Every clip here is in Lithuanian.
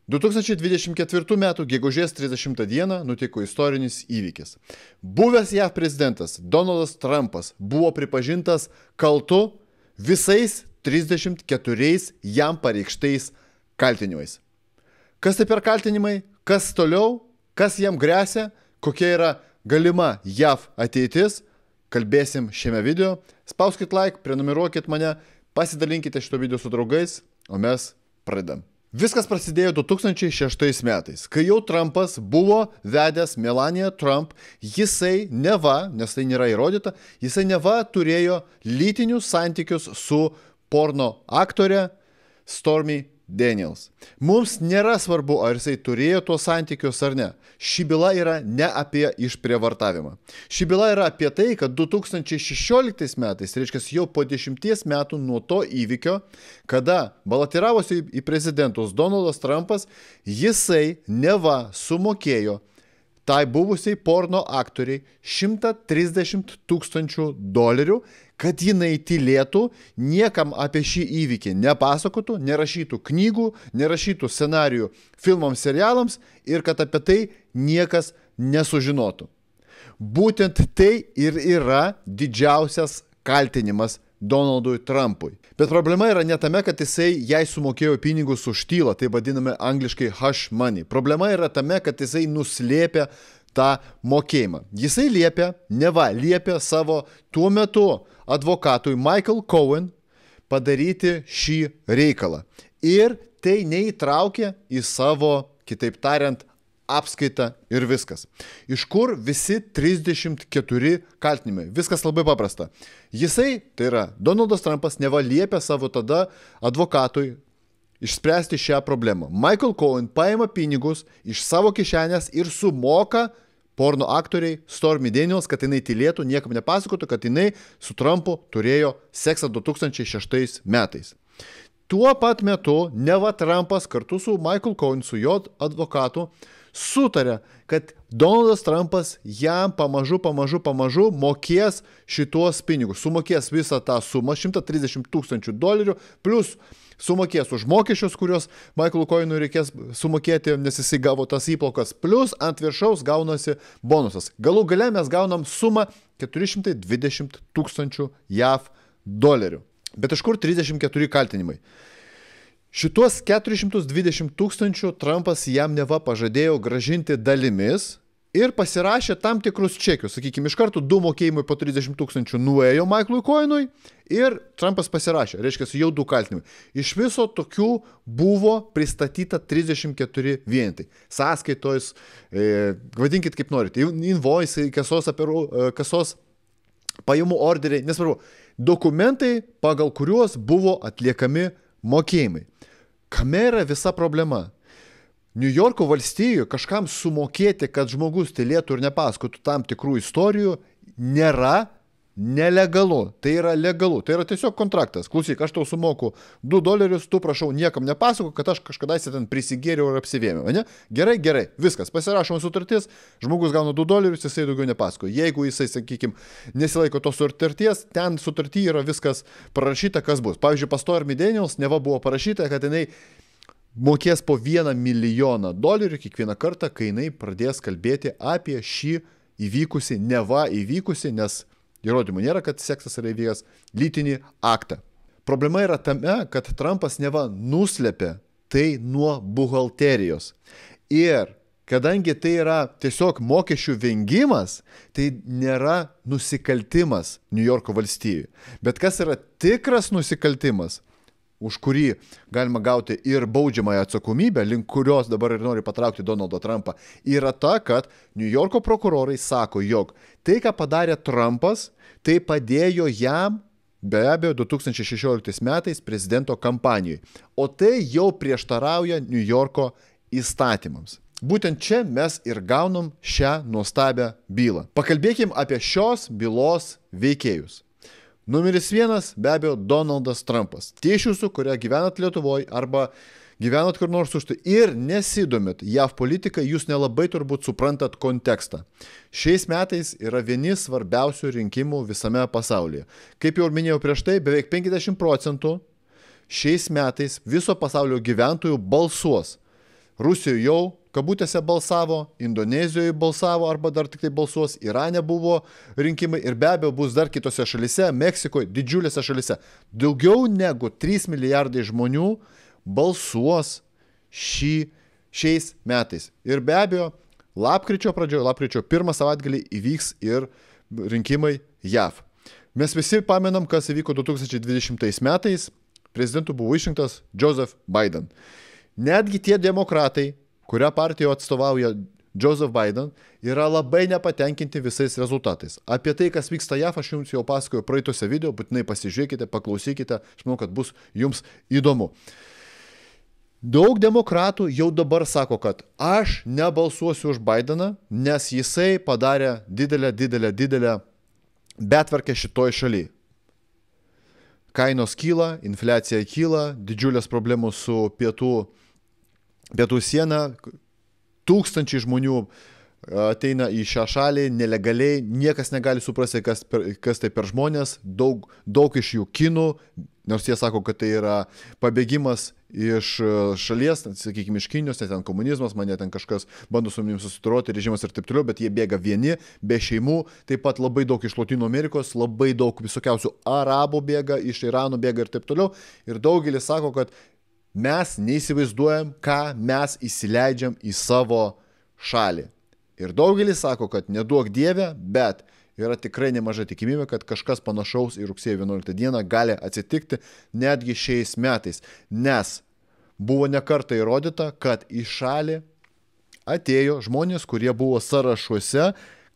2024 m. gegužės 30 d. nutiko istorinis įvykis. Buvęs JAV prezidentas Donaldas Trumpas buvo pripažintas kaltu visais 34 jam pareikštais kaltinimais. Kas tai per kaltinimai, kas toliau, kas jam gresia, kokia yra galima JAV ateitis, kalbėsim šiame video. Spauskit like, prenumeruokit mane, pasidalinkite šito video su draugais, o mes pradedam. Viskas prasidėjo 2006 metais, kai jau Trumpas buvo vedęs Melaniją Trump, jisai neva, nes tai nėra įrodyta, jisai neva turėjo lytinius santykius su porno aktorė Stormy Daniels. Mums nėra svarbu, ar jisai turėjo tuos santykius ar ne. Ši byla yra ne apie išprievartavimą. Ši byla yra apie tai, kad 2016 metais, reiškia jau po 10 metų nuo to įvykio, kada balotiravosi į prezidentus Donaldas Trumpas, jisai neva sumokėjo tai buvusiai porno aktoriai $130 000, kad jinai tylėtų, niekam apie šį įvykį nepasakotų, nerašytų knygų, nerašytų scenarijų filmams, serialams ir kad apie tai niekas nesužinotų. Būtent tai ir yra didžiausias kaltinimas Donaldui Trumpui. Bet problema yra ne tame, kad jisai jai sumokėjo pinigus už tylą, tai vadiname angliškai hush money. Problema yra tame, kad jisai nuslėpė tą mokėjimą. Jisai liepė savo tuo metu advokatui Michael Cohen padaryti šį reikalą. Ir tai neįtraukė į savo, kitaip tariant, apskaitą ir viskas. Iš kur visi 34 kaltinimai? Viskas labai paprasta. Jisai, tai yra Donaldas Trumpas, neva liepė savo tada advokatui išspręsti šią problemą. Michael Cohen paima pinigus iš savo kišenės ir sumoka porno aktoriai Stormy Daniels, kad jinai tylėtų, niekam nepasakotų, kad jinai su Trumpu turėjo seksą 2006 metais. Tuo pat metu neva Trumpas kartu su Michael Cohen, su jo advokatu, sutarė, kad Donaldas Trumpas jam pamažu mokės šitos pinigus. Sumokės visą tą sumą, $130 000, plus sumokės už mokesčius, kurios Michael Cohenui reikės sumokėti, nes jisai gavo tas įplaukas, plus ant viršaus gaunasi bonusas. Galų gale mes gaunam sumą $420 000 JAV. Bet iš kur 34 kaltinimai? Šitos $420 000 Trumpas jam neva pažadėjo grąžinti dalimis ir pasirašė tam tikrus čekius. Sakykime, iš karto 2 mokėjimai po $30 000 nuėjo Michaelui Cohenui ir Trumpas pasirašė. Reiškia, jau 2 kaltinimai. Iš viso tokių buvo pristatyta 34 vienetai. Sąskaitos, vadinkit kaip norite, invoice, kasos pajamų orderiai, nesvarbu, dokumentai, pagal kuriuos buvo atliekami mokėjimai. Kame yra visa problema? New Yorko valstijoje kažkam sumokėti, kad žmogus tylėtų ir nepasakotų tam tikrų istorijų, nėra nelegalu. Tai yra legalu. Tai yra tiesiog kontraktas. Klausyk, aš tau sumoku $2, tu prašau niekam nepasako, kad aš kažkadaise ten prisigėriau ir apsivėmiau. Ne? Gerai, viskas. Pasirašoma sutartis, žmogus gauna $2, jisai daugiau nepasako. Jeigu jisai, sakykime, nesilaiko tos sutarties, ten sutarty yra viskas parašyta, kas bus. Pavyzdžiui, pas Stormy Daniels neva buvo parašyta, kad jinai mokės po $1 milijoną kiekvieną kartą, kai jinai pradės kalbėti apie šį neva įvykusi, nes įrodymų nėra, kad seksas yra įvykęs, lytinį aktą. Problema yra tame, kad Trumpas neva nuslėpė tai nuo buhalterijos. Ir kadangi tai yra tiesiog mokesčių vengimas, tai nėra nusikaltimas New Yorko valstijai. Bet kas yra tikras nusikaltimas, už kurį galima gauti ir baudžiamąją atsakomybę, link kurios dabar ir nori patraukti Donaldą Trumpą, yra ta, kad New Yorko prokurorai sako, jog tai, ką padarė Trumpas, tai padėjo jam, be abejo, 2016 metais prezidento kampanijoje. O tai jau prieštarauja New Yorko įstatymams. Būtent čia mes ir gaunam šią nuostabią bylą. Pakalbėkim apie šios bylos veikėjus. Numeris 1, be abejo, Donaldas Trumpas. Tie iš jūsų, kurie gyvenat Lietuvoje arba gyvenat kur nors už tai ir nesidomit JAV politiką, jūs nelabai turbūt suprantat kontekstą. Šiais metais yra vieni svarbiausių rinkimų visame pasaulyje. Kaip jau minėjau prieš tai, beveik 50% šiais metais viso pasaulio gyventojų balsuos Rusijoje jau kabutėse balsavo, Indonezijoje balsavo arba dar tik tai balsuos, Irane buvo rinkimai ir be abejo bus dar kitose šalise, Meksikoje, didžiulėse šalise. Daugiau negu 3 milijardai žmonių balsuos šiais metais. Ir be abejo, lapkričio pradžioje, lapkričio 1 savaitgalį įvyks ir rinkimai JAV. Mes visi pamenam, kas įvyko 2020 metais, prezidentu buvo išrinktas Joseph Biden. Netgi tie demokratai, kurią partiją atstovauja Joseph Biden, yra labai nepatenkinti visais rezultatais. Apie tai, kas vyksta JAV, aš jums jau pasakoju praeitose video, būtinai pasižiūrėkite, paklausykite, aš manau, kad bus jums įdomu. Daug demokratų jau dabar sako, kad aš nebalsuosiu už Bideną, nes jisai padarė didelę betvarkę šitoj šaly. Kainos kyla, infliacija kyla, didžiulės problemos su pietų siena, tūkstančiai žmonių ateina į šią šalį nelegaliai, niekas negali suprasti, kas tai per žmonės, daug iš jų kinų, nors jie sako, kad tai yra pabėgimas iš šalies, sakykime, iš Kinijos, ten komunizmas, mane ten kažkas bando su manim susituroti, režimas ir taip toliau, bet jie bėga vieni, be šeimų, taip pat labai daug iš Lotynų Amerikos, labai daug visokiausių arabų bėga, iš Irano bėga ir taip toliau, ir daugelis sako, kad mes neįsivaizduojam, ką mes įsileidžiam į savo šalį. Ir daugelis sako, kad neduok Dieve, bet yra tikrai nemaža tikimybė, kad kažkas panašaus į rugsėjo 11 dieną gali atsitikti netgi šiais metais, nes buvo nekartą įrodyta, kad į šalį atėjo žmonės, kurie buvo sąrašuose,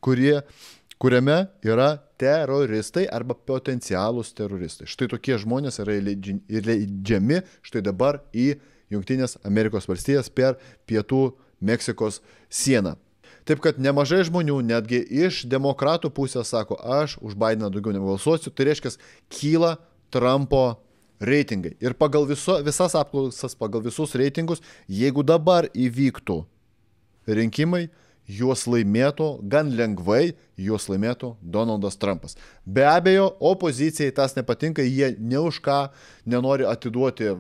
kuriame yra teroristai arba potencialūs teroristai. Štai tokie žmonės yra įleidžiami štai dabar į Jungtinės Amerikos valstijas per pietų Meksikos sieną. Taip kad nemažai žmonių, netgi iš demokratų pusės sako, aš už Bideną daugiau nebalsuosiu, tai reiškia, kyla Trumpo reitingai. Ir pagal visas apklausas, pagal visus reitingus, jeigu dabar įvyktų rinkimai, juos laimėtų, gan lengvai juos laimėtų Donaldas Trumpas. Be abejo, opozicijai tas nepatinka, jie ne už ką nenori atiduoti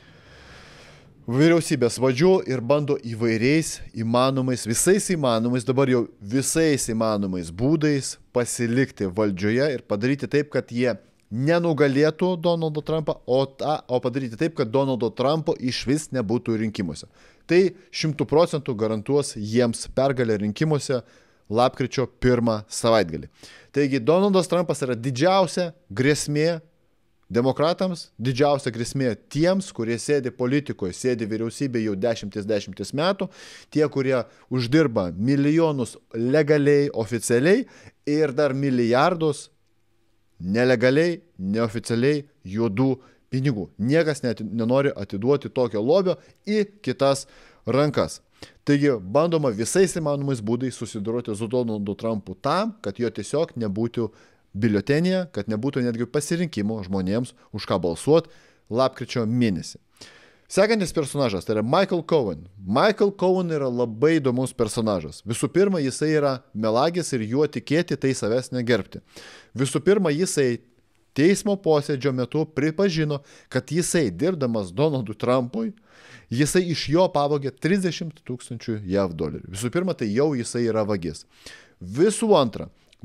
vyriausybės vadžių ir bando įvairiais įmanomais, dabar jau visais įmanomais būdais pasilikti valdžioje ir padaryti taip, kad jie nenugalėtų Donaldo Trumpą, o padaryti taip, kad Donaldo Trumpo išvis nebūtų rinkimuose. Tai 100% garantuos jiems pergalę rinkimuose lapkričio 1 savaitgalį. Taigi Donaldas Trumpas yra didžiausia grėsmė demokratams, didžiausia grėsmė tiems, kurie sėdi politikoje, sėdi vyriausybėje jau dešimtis metų, tie, kurie uždirba milijonus legaliai, oficialiai ir dar milijardus nelegaliai, neoficialiai juodų pinigų. Niekas nenori atiduoti tokio lobio į kitas rankas. Taigi bandoma visais įmanomais būdais susidoroti su Donaldu Trumpu tam, kad jo tiesiog nebūtų biuletenyje, kad nebūtų netgi pasirinkimo žmonėms, už ką balsuoti lapkričio mėnesį. Sekantis personažas, tai yra Michael Cohen. Michael Cohen yra labai įdomus personažas. Visų pirma, jisai yra melagis ir juo tikėti tai savęs negerbti. Visų pirma, jisai teismo posėdžio metu pripažino, kad jisai dirbdamas Donaldui Trumpui, jisai iš jo pavogė 30 000 JAV dolerių. Visų pirma, tai jau jisai yra vagis. Visų antra,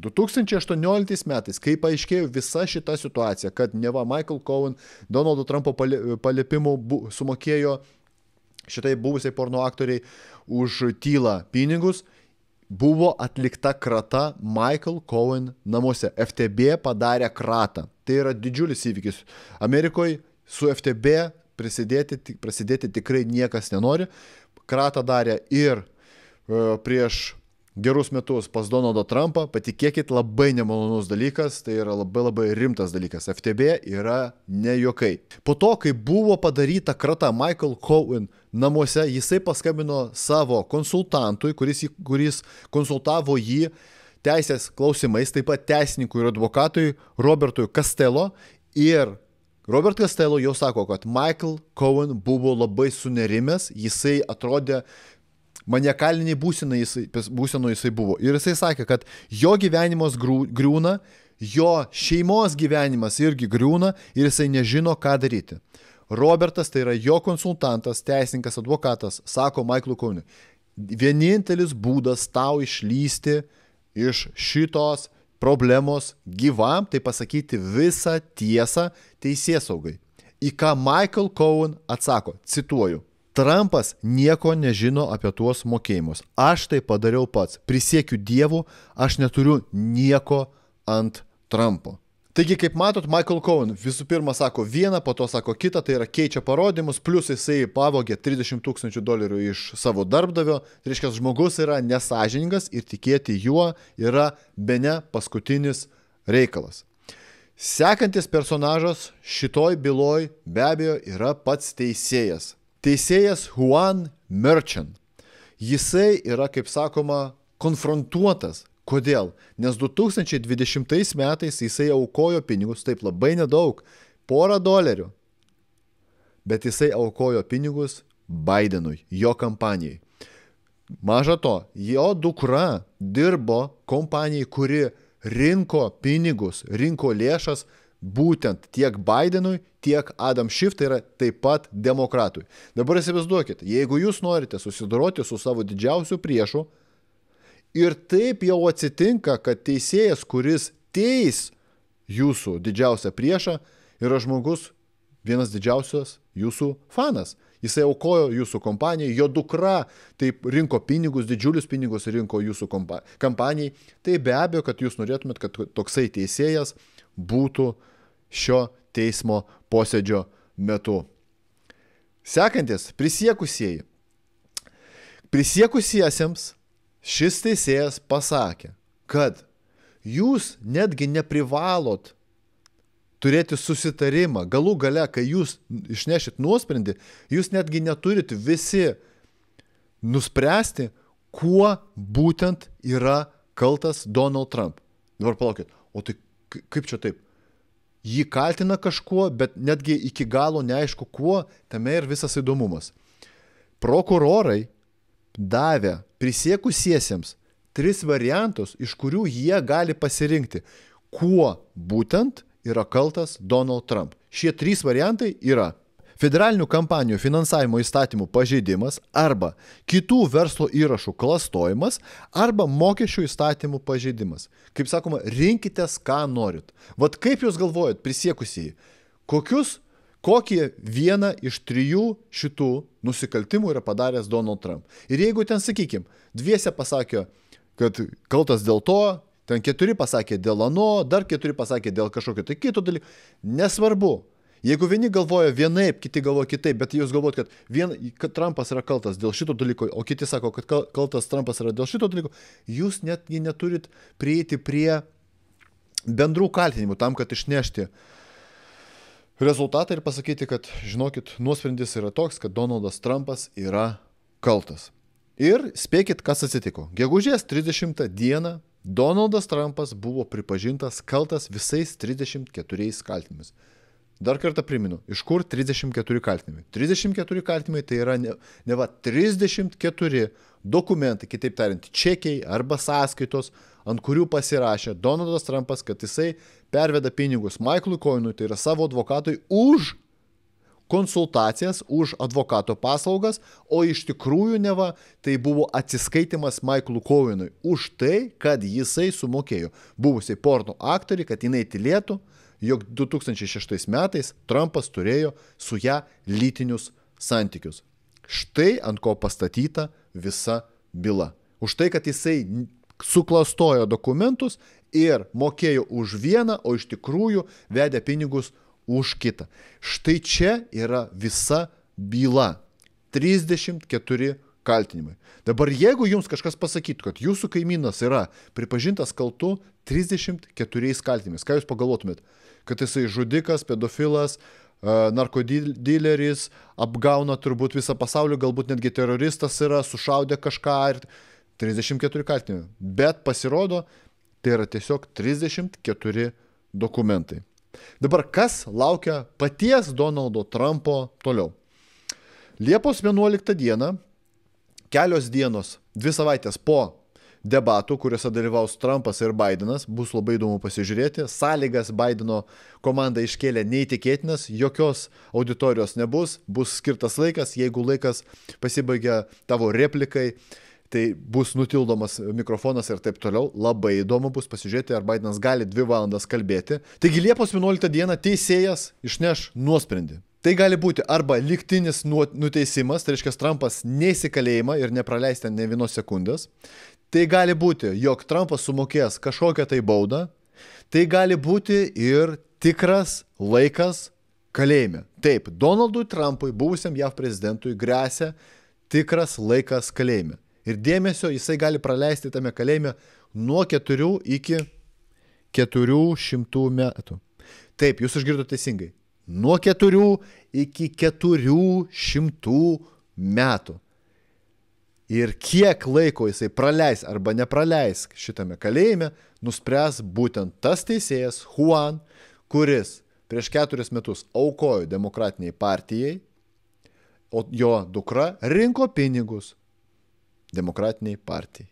2018 metais, kai paaiškėjo visa šita situacija, kad neva Michael Cohen Donaldo Trumpo paliepimu sumokėjo šitai buvusiai porno aktoriai už tylą pinigus, buvo atlikta krata Michael Cohen namuose. FTB padarė kratą. Tai yra didžiulis įvykis. Amerikoje su FTB prasidėti tikrai niekas nenori. Kratą darė ir prieš gerus metus pas Donaldą Trumpą, patikėkit, labai nemalonus dalykas, tai yra labai rimtas dalykas. FTB yra ne juokai. Po to, kai buvo padaryta krata Michael Cohen namuose, jisai paskambino savo konsultantui, kuris konsultavo jį teisės klausimais, taip pat teisininkui ir advokatui Robertui Costello. Ir Robert Costello jau sako, kad Michael Cohen buvo labai sunerimęs, jisai atrodė maniakaliniai būsenoje jisai buvo. Ir jisai sakė, kad jo gyvenimas griūna, jo šeimos gyvenimas irgi griūna ir jisai nežino, ką daryti. Robertas, tai yra jo konsultantas, teisininkas, advokatas, sako Michaelui Cohenui, vienintelis būdas tau išlysti iš šitos problemos gyvam, tai pasakyti visą tiesą teisėsaugai. Į ką Michael Cohen atsako, cituoju, Trumpas nieko nežino apie tuos mokėjimus. Aš tai padariau pats. Prisiekiu Dievu, aš neturiu nieko ant Trumpo. Taigi, kaip matot, Michael Cohen visų pirma sako vieną, po to sako kitą, tai yra keičia parodymus, plus jisai pavogė $30 000 iš savo darbdavio, tai reiškia, žmogus yra nesąžiningas ir tikėti juo yra bene paskutinis reikalas. Sekantis personažas šitoj byloj be abejo yra pats teisėjas. Teisėjas Juan Merchan. Jisai yra, kaip sakoma, konfrontuotas. Kodėl? Nes 2020 metais jisai aukojo pinigus, taip labai nedaug, $100, bet jisai aukojo pinigus Bidenui, jo kampanijai. Maža to, jo dukra dirbo kompanijai, kuri rinko pinigus, rinko lėšas būtent tiek Bidenui, tiek Adam Schiff, tai yra taip pat demokratui. Dabar įsivaizduokit, jeigu jūs norite susidoroti su savo didžiausiu priešu ir taip jau atsitinka, kad teisėjas, kuris teis jūsų didžiausią priešą, yra žmogus vienas didžiausias jūsų fanas. Jisai aukojo jūsų kompanijai, jo dukra taip rinko pinigus, didžiulius pinigus rinko jūsų kampanijai. Tai be abejo, kad jūs norėtumėt, kad toksai teisėjas būtų šio teismo posėdžio metu. Sekantis, prisiekusieji. Prisiekusiesiems šis teisėjas pasakė, kad jūs netgi neprivalot turėti susitarimą. Galų gale, kai jūs išnešit nuosprendį, jūs netgi neturit visi nuspręsti, kuo būtent yra kaltas Donald Trump. Dabar palaukit, o tai kaip čia taip? Jį kaltina kažkuo, bet netgi iki galo neaišku kuo, tame ir visas įdomumas. Prokurorai davė prisiekusiesiems 3 variantus, iš kurių jie gali pasirinkti, kuo būtent yra kaltas Donald Trump. Šie 3 variantai yra federalinių kampanijų finansavimo įstatymų pažeidimas arba kitų verslo įrašų klastojimas arba mokesčių įstatymų pažeidimas. Kaip sakoma, rinkitės, ką norit. Vat kaip jūs galvojat, prisiekusieji, kokį vieną iš 3 šitų nusikaltimų yra padaręs Donald Trump. Ir jeigu ten, sakykim, 2 pasakė, kad kaltas dėl to, ten 4 pasakė dėl ano, dar 4 pasakė dėl kažkokio tai kito dalyko, nesvarbu. Jeigu vieni galvoja vienaip, kiti galvoja kitaip, bet jūs galvojat, kad Trumpas yra kaltas dėl šito dalyko, o kiti sako, kad kaltas Trumpas yra dėl šito dalyko, jūs netgi neturit prieiti prie bendrų kaltinimų tam, kad išnešti rezultatą ir pasakyti, kad, žinokit, nuosprendis yra toks, kad Donaldas Trumpas yra kaltas. Ir spėkit, kas atsitiko. Gegužės 30 dieną Donaldas Trumpas buvo pripažintas kaltas visais 34 kaltinimais. Dar kartą priminu, iš kur 34 kaltinimai. 34 kaltinimai tai yra ne 34 dokumentai, kitaip tariant, čekiai arba sąskaitos, ant kurių pasirašė Donaldas Trumpas, kad jisai perveda pinigus Michaelui Cohenui, tai yra savo advokatui, už konsultacijas, už advokato paslaugas, o iš tikrųjų neva tai buvo atsiskaitimas Michaelui Cohenui už tai, kad jisai sumokėjo buvusiai porno aktoriai, kad jinai tylėtų, jog 2006 metais Trumpas turėjo su ją lytinius santykius. Štai ant ko pastatyta visa byla. Už tai, kad jisai suklastojo dokumentus ir mokėjo už vieną, o iš tikrųjų vedė pinigus už kitą. Štai čia yra visa byla. 34 kaltinimai. Dabar jeigu jums kažkas pasakytų, kad jūsų kaimynas yra pripažintas kaltu 34 kaltinimais, ką jūs pagalvotumėt? Kad jisai žudikas, pedofilas, narkodileris, apgauna turbūt visą pasaulį, galbūt netgi teroristas yra, sušaudė kažką ir 34 kaltinimai. Bet pasirodo, tai yra tiesiog 34 dokumentai. Dabar kas laukia paties Donaldo Trumpo toliau? Liepos 11 dieną, kelios dienos, 2 savaitės po debatų, kuriuose dalyvaus Trumpas ir Bidenas. Bus labai įdomu pasižiūrėti. Sąlygas Bideno komanda iškėlė neįtikėtinas, jokios auditorijos nebus, bus skirtas laikas, jeigu laikas pasibaigia tavo replikai, tai bus nutildomas mikrofonas ir taip toliau. Labai įdomu bus pasižiūrėti, ar Bidenas gali 2 valandas kalbėti. Taigi Liepos 11 dieną teisėjas išneš nuosprendį. Tai gali būti arba lygtinis nuteisimas, tai reiškia Trumpas neis į kalėjimą ir nepraleis ten ne vienos sekundės. Tai gali būti, jog Trumpas sumokės kažkokią tai baudą. Tai gali būti ir tikras laikas kalėjime. Taip, Donaldui Trumpui, buvusiam JAV prezidentui, gresia tikras laikas kalėjime. Ir dėmesio jisai gali praleisti tame kalėjime nuo 4 iki 400 metų. Taip, jūs išgirdote teisingai. Nuo 4 iki 400 metų. Ir kiek laiko jisai praleis arba nepraleis šitame kalėjime, nuspręs būtent tas teisėjas Juan, kuris prieš 4 metus aukojo demokratiniai partijai, o jo dukra rinko pinigus demokratiniai partijai.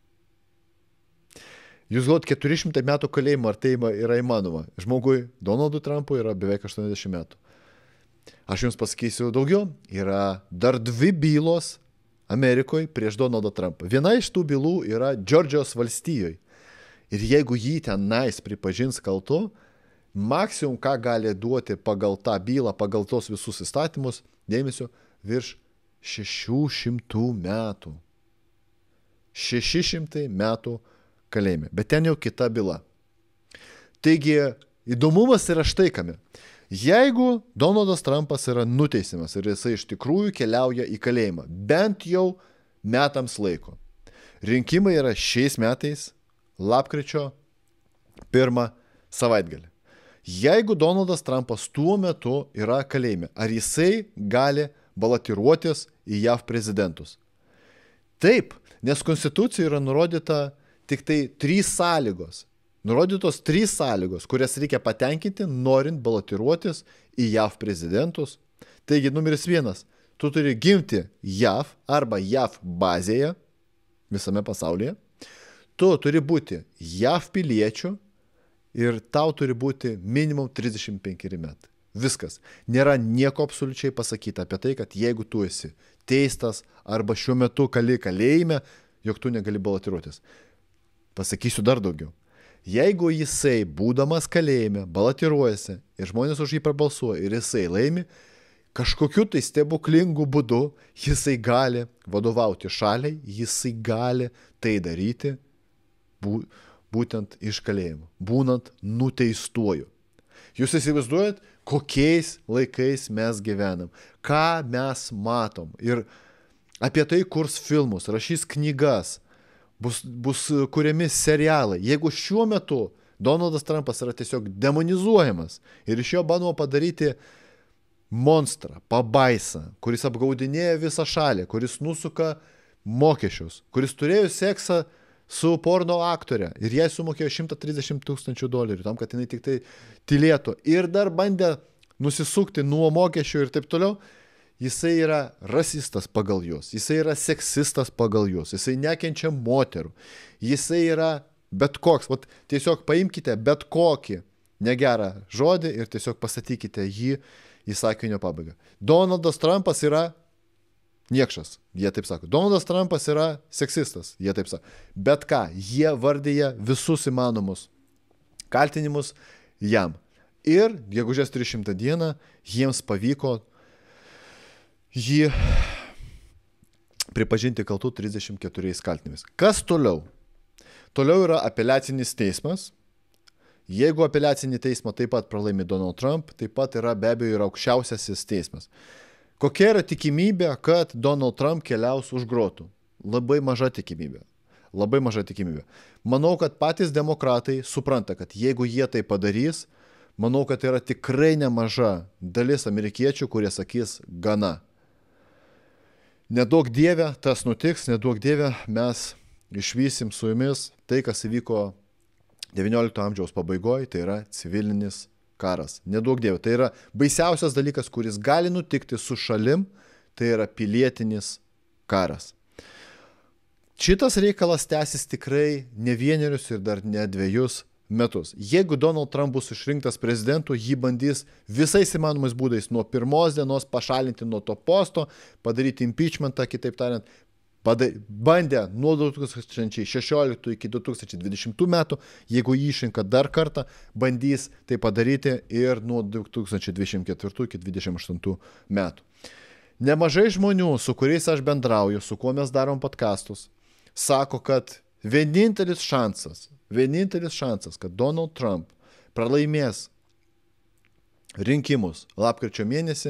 Jūs galvojat, 400 metų kalėjimo, ar tai yra įmanoma? Žmogui, Donaldui Trumpui yra beveik 80 metų. Aš jums pasakysiu daugiau. Yra dar 2 bylos Amerikoje prieš Donaldą Trumpą. Viena iš tų bylų yra Džordžijos valstijoje. Ir jeigu jį tenais pripažins kaltu, maksimum, ką gali duoti pagal tą bylą, pagal tos visus įstatymus, dėmesio, virš 600 metų. 600 metų kalėjime. Bet ten jau kita byla. Taigi, įdomumas yra štai kame. Jeigu Donaldas Trumpas yra nuteisimas ir jisai iš tikrųjų keliauja į kalėjimą, bent jau metams laiko. Rinkimai yra šiais metais, lapkričio 1 savaitgalį. Jeigu Donaldas Trumpas tuo metu yra kalėjime, ar jisai gali balotiruotis į JAV prezidentus? Taip, nes konstitucijoje yra nurodyta tik tai 3 sąlygos. Nurodytos 3 sąlygos, kurias reikia patenkinti, norint balotiruotis į JAV prezidentus. Taigi, numeris 1. Tu turi gimti JAV arba JAV bazėje visame pasaulyje. Tu turi būti JAV piliečiu ir tau turi būti minimum 35 metai. Viskas. Nėra nieko absoliučiai pasakyta apie tai, kad jeigu tu esi teistas arba šiuo metu kali kalėjime, jog tu negali balotiruotis. Pasakysiu dar daugiau. Jeigu jisai, būdamas kalėjime, balotiruojasi ir žmonės už jį prabalsuoja ir jisai laimi, kažkokiu tai stebuklingu būdu jisai gali vadovauti šaliai, jisai gali tai daryti būtent iš kalėjimo, būnant nuteistuoju. Jūs įsivaizduojat, kokiais laikais mes gyvenam, ką mes matom ir apie tai kurs filmus, rašys knygas, bus kuriami serialai. Jeigu šiuo metu Donaldas Trumpas yra tiesiog demonizuojamas ir iš jo bandoma padaryti monstrą, pabaisą, kuris apgaudinėja visą šalį, kuris nusuka mokesčius, kuris turėjo seksą su porno aktorė ir jai sumokėjo $130 000 tam, kad jinai tik tai tylėtų ir dar bandė nusisukti nuo mokesčių ir taip toliau. Jisai yra rasistas pagal juos, jisai yra seksistas pagal juos, jisai nekenčia moterų, jisai yra bet koks, tiesiog paimkite bet kokį negerą žodį ir tiesiog pasakykite jį į sakinio pabaigą. Donaldas Trumpas yra niekšas, jie taip sako. Donaldas Trumpas yra seksistas, jie taip sako. Bet ką, jie vardyja visus įmanomus kaltinimus jam. Ir gegužės 300 dieną jiems pavyko jį pripažinti kaltų 34 kaltinimais. Kas toliau? Toliau yra apeliacinis teismas. Jeigu apeliacinį teismą taip pat pralaimi Donald Trump, taip pat yra be abejo ir aukščiausiasis teismas. Kokia yra tikimybė, kad Donald Trump keliaus už grotų? Labai maža tikimybė. Labai maža tikimybė. Manau, kad patys demokratai supranta, kad jeigu jie tai padarys, manau, kad yra tikrai nemaža dalis amerikiečių, kurie sakys gana. Neduok Dieve, tas nutiks, neduok Dieve, mes išvysim su jumis tai, kas įvyko XIX amžiaus pabaigoje, tai yra civilinis karas. Neduok Dieve, tai yra baisiausias dalykas, kuris gali nutikti su šalim, tai yra pilietinis karas. šitas reikalas tęsis tikrai ne vienerius ir dar ne 2 metus. Jeigu Donald Trump bus išrinktas prezidentu, jį bandys visais įmanomais būdais nuo pirmos dienos pašalinti nuo to posto, padaryti impeachmentą, kitaip tariant, bandė nuo 2016 iki 2020 metų, jeigu jį išrinka dar kartą, bandys tai padaryti ir nuo 2024 iki 2028 metų. Nemažai žmonių, su kuriais aš bendrauju, su kuo mes darom podcastus, sako, kad vienintelis šansas, kad Donald Trump pralaimės rinkimus lapkričio mėnesį,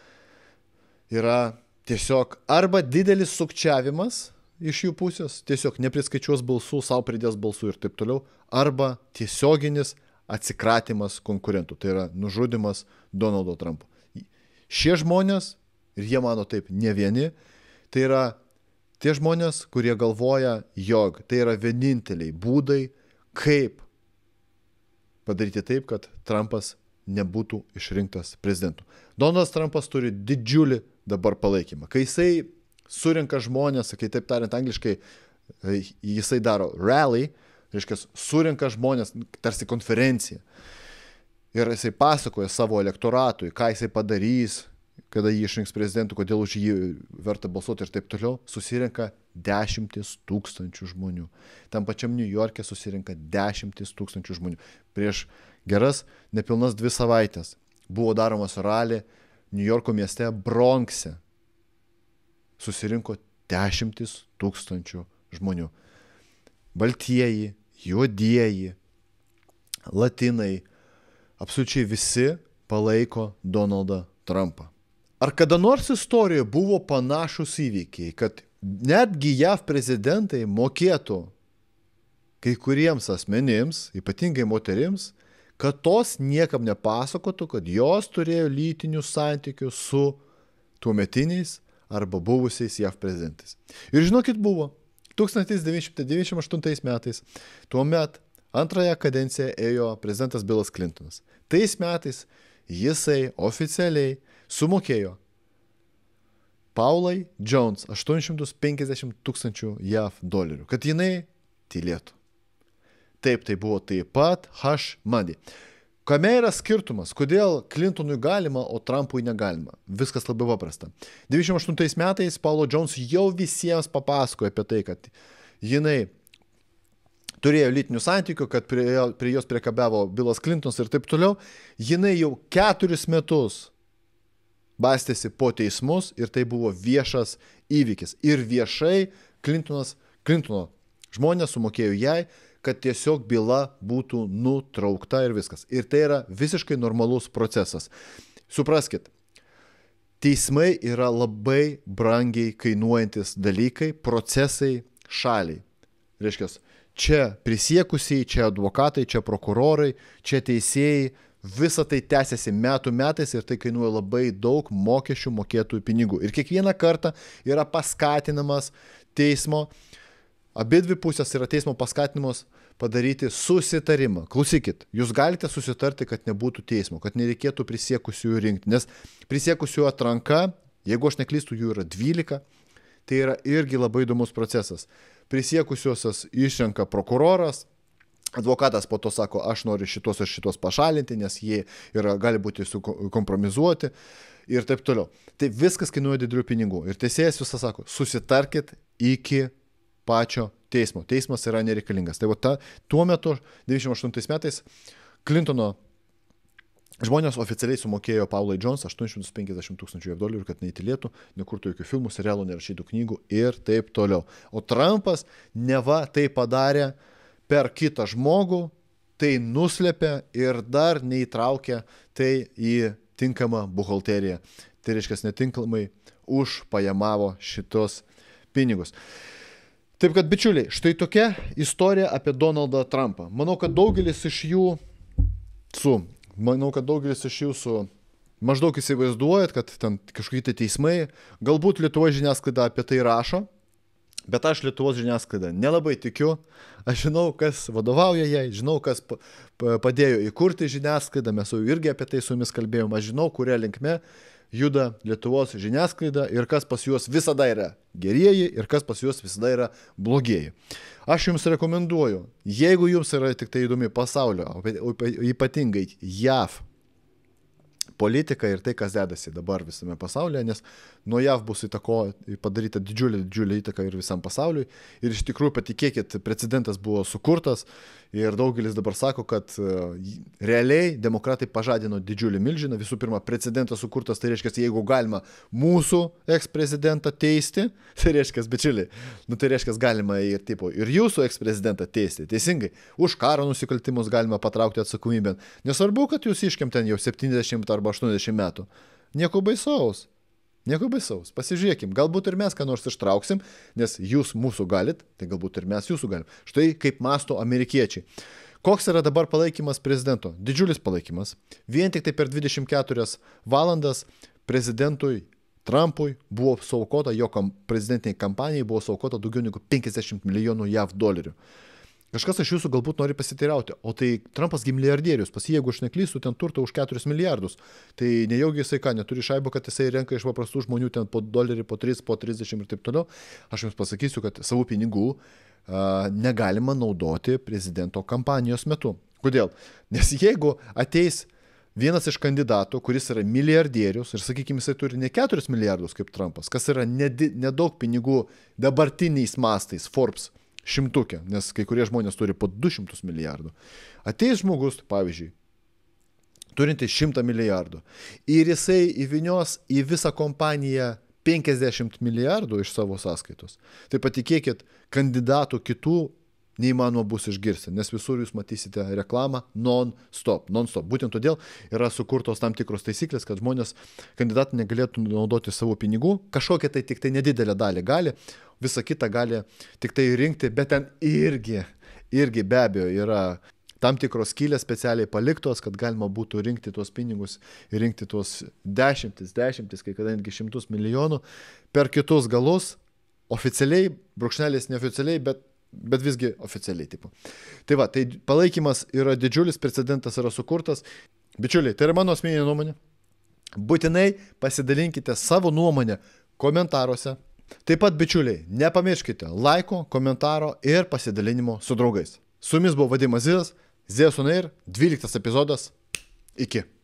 yra tiesiog arba didelis sukčiavimas iš jų pusės, tiesiog nepriskaičiuos balsų, savo pridės balsų ir taip toliau, arba tiesioginis atsikratymas konkurentų, tai yra nužudymas Donaldo Trumpo. Šie žmonės, ir jie mano taip ne vieni, tai yra tie žmonės, kurie galvoja, jog tai yra vieninteliai būdai, kaip padaryti taip, kad Trumpas nebūtų išrinktas prezidentu. Donaldas Trumpas turi didžiulį dabar palaikymą. Kai jisai surinka žmonės, kai taip tariant angliškai, jisai daro rally, reiškia, surinka žmonės, tarsi konferencija. Ir jisai pasakoja savo elektoratui, ką jisai padarys, kada jį išrinks prezidentu, kodėl už jį verta balsuoti ir taip toliau, susirenka 10 000 žmonių. Tam pačiam New York'e susirenka 10 000 žmonių. Prieš geras nepilnas 2 savaitės buvo daromas rally New Yorko mieste Bronxe. Susirinko 10 000 žmonių. Baltieji, juodieji, latinai, absoliučiai visi palaiko Donaldą Trumpą. Ar kada nors istorijoje buvo panašus įvykiai, kad netgi JAV prezidentai mokėtų kai kuriems asmenims, ypatingai moterims, kad tos niekam nepasakotų, kad jos turėjo lytinių santykių su tuometiniais arba buvusiais JAV prezidentais. Ir žinokit, buvo 1998 metais, tuomet antrąją kadenciją ėjo prezidentas Billas Clintonas. Tais metais jisai oficialiai sumokėjo Paulai Jones 850 000 JAV dolerių, kad jinai tylėtų. Taip, tai buvo taip pat hush money. Kame yra skirtumas, kodėl Clintonui galima, o Trumpui negalima? Viskas labai paprasta. 98 metais Paulo Jones jau visiems papasakojo apie tai, kad jinai turėjo lytinių santykių, kad prie jos priekabiavo Billas Clintonas ir taip toliau. Jinai jau 4 metus bastėsi po teismus ir tai buvo viešas įvykis. Ir viešai Clintono žmonės sumokėjo jai, kad tiesiog byla būtų nutraukta ir viskas. Ir tai yra visiškai normalus procesas. Supraskit, teismai yra labai brangiai kainuojantis dalykai, procesai šaliai. Reiškia, čia prisiekusiai, čia advokatai, čia prokurorai, čia teisėjai, visa tai tęsiasi metų metais ir tai kainuoja labai daug mokesčių mokėtojų pinigų. Ir kiekvieną kartą yra paskatinamas teismo, abidvi pusės yra teismo paskatinamos padaryti susitarimą. Klausykit, jūs galite susitarti, kad nebūtų teismo, kad nereikėtų prisiekusiųjų rinkti, nes prisiekusiųjų atranka, jeigu aš neklystu, jų yra 12, tai yra irgi labai įdomus procesas. Prisiekusiosios išrenka prokuroras, advokatas po to sako, aš noriu šitos ir šitos pašalinti, nes jie gali būti kompromizuoti ir taip toliau. Tai viskas kainuoja didelių pinigų. Ir teisėjas visą sako, susitarkit iki pačio teismo. Teismas yra nereikalingas. Tai tuo metu, 98 metais, Clintono žmonės oficialiai sumokėjo Paulai Jones 850 000 JAV dolerių, kad neįtylėtų, nekurtų jokių filmų, serialų, nerašytų knygų ir taip toliau. O Trumpas neva tai padarė per kitą žmogų, tai nuslėpė ir dar neįtraukė tai į tinkamą buhalteriją. Tai reiškia, netinkamai užpajamavo šitos pinigus. Taip kad, bičiuliai, štai tokia istorija apie Donaldą Trumpą. Manau, kad daugelis iš jūsų maždaug įsivaizduojat, kad ten kažkokie tai teismai, galbūt Lietuvos žiniasklaida apie tai rašo, bet aš Lietuvos žiniasklaidą nelabai tikiu. Aš žinau, kas vadovauja jai, žinau, kas padėjo įkurti žiniasklaidą, mes jau irgi apie tai su jumis kalbėjom, aš žinau, kuria linkme juda Lietuvos žiniasklaida ir kas pas juos visada yra gerieji ir kas pas juos visada yra blogieji. Aš jums rekomenduoju, jeigu jums yra tik tai įdomi pasaulio, ypatingai JAV politika ir tai, kas dedasi dabar visame pasaulyje, nes nuo JAV bus padaryta didžiulė įtaka ir visam pasauliui. Ir iš tikrųjų, patikėkit, precedentas buvo sukurtas ir daugelis dabar sako, kad realiai demokratai pažadino didžiulį milžiną. Visų pirma, precedentas sukurtas, tai reiškia, jeigu galima mūsų eksprezidentą teisti, tai reiškia, bičiuliai, tai reiškia, galima ir jūsų eksprezidentą teisti. Teisingai, už karo nusikaltimus galima patraukti atsakomybę. Nesvarbu, kad jūs iškem ten jau 70 arba 80 metų. Nieko baisaus. Nieko baisaus. Pasižiūrėkim, galbūt ir mes ką nors ištrauksim, nes jūs mūsų galit, tai galbūt ir mes jūsų galim. Štai kaip masto amerikiečiai. Koks yra dabar palaikymas prezidento? Didžiulis palaikymas. Vien tik tai per 24 valandas prezidentui Trumpui buvo suaukota, jo prezidentiniai kampanijai buvo suaukota daugiau negu 50 milijonų JAV dolerių. Kažkas iš jūsų galbūt nori pasiteirauti, o tai Trumpas gi milijardierius, pas jį, jeigu aš neklystu, ten turto už 4 milijardus. Tai nejaugi jisai ką, neturi šaibo, kad jisai renka iš paprastų žmonių ten po $1, po 3, po 30 ir taip toliau. Aš jums pasakysiu, kad savų pinigų negalima naudoti prezidento kampanijos metu. Kodėl? Nes jeigu ateis vienas iš kandidatų, kuris yra milijardierius ir, sakykime, jisai turi ne 4 milijardus kaip Trumpas, kas yra nedaug pinigų dabartiniais mastais Forbes šimtukė, nes kai kurie žmonės turi po 200 milijardų. Ateis žmogus, pavyzdžiui, turinti 100 milijardų ir jisai įvinios į visą kompaniją 50 milijardų iš savo sąskaitos. Tai patikėkit, kandidatų kitų neįmanoma bus išgirsti, nes visur jūs matysite reklamą non-stop. Būtent todėl yra sukurtos tam tikros taisyklės, kad žmonės, kandidatai negalėtų naudoti savo pinigų, kažkokią tai tik tai nedidelę dalį gali, visą kitą gali tik tai rinkti, bet ten irgi be abejo yra tam tikros skylės specialiai paliktos, kad galima būtų rinkti tuos pinigus ir rinkti tuos dešimtis, kai kada netgi 100 milijonų per kitus galus, oficialiai, brūkšnelis neoficialiai, bet visgi oficialiai tipo. Tai va, tai palaikymas yra didžiulis, precedentas yra sukurtas. Bičiuliai, tai yra mano asmeninė nuomonė. Būtinai pasidalinkite savo nuomonę komentaruose. Taip pat, bičiuliai, nepamirškite laiko, komentaro ir pasidalinimo su draugais. Su jumis buvo Vadimas Zizas, Zizas on Air, 12 epizodas. Iki.